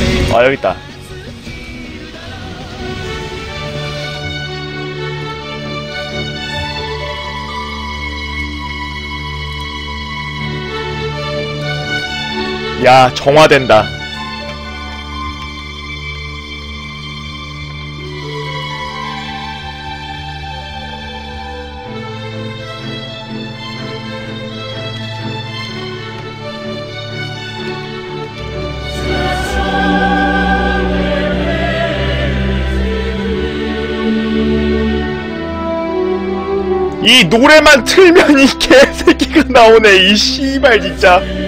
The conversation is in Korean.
아 여깄다. 야 정화된다. 이 노래만 틀면 이 개새끼가 나오네. 이 씨발 진짜.